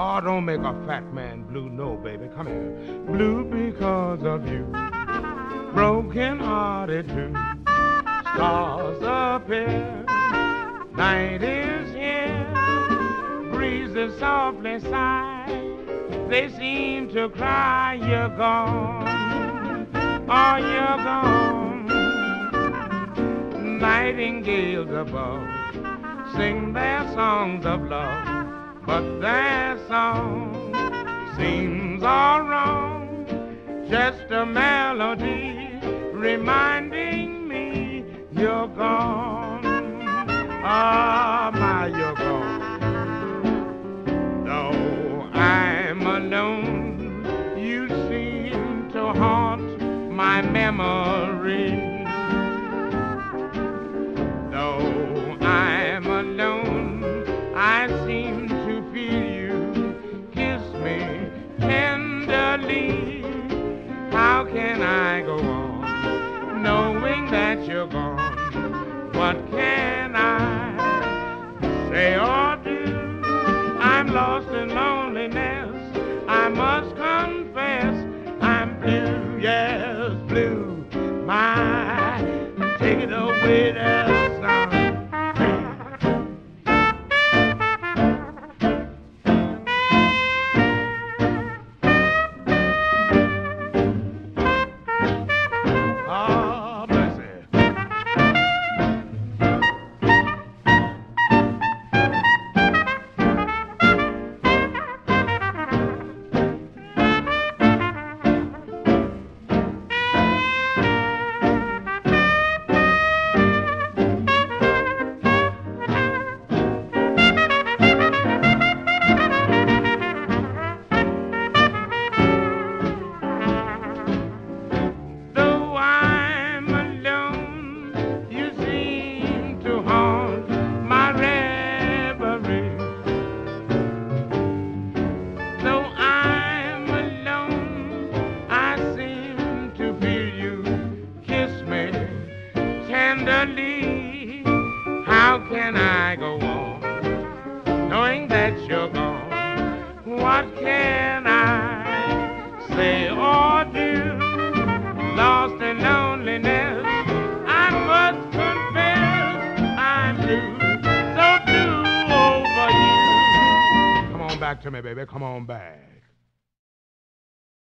Oh, don't make a fat man blue, no, baby, come here. Blue because of you, broken hearted too. Stars appear, night is here, breezes softly sigh. They seem to cry, you're gone, oh, you're gone. Nightingales above sing their songs of love, but their song seems all wrong. Just a melody reminding me you're gone. Ah, my, you're gone. Though I'm alone, you seem to haunt my memory. Though I'm alone, I seem to feel you kiss me tenderly. How can I go on knowing that you're gone? What can I say or do? I'm lost in loneliness, I must confess I'm blue, yes, blue. My, take it away there, son. How can I go on knowing that you're gone? What can I say or do? Lost in loneliness, I must confess I'm blue, so blue over you. Come on back to me, baby, come on back.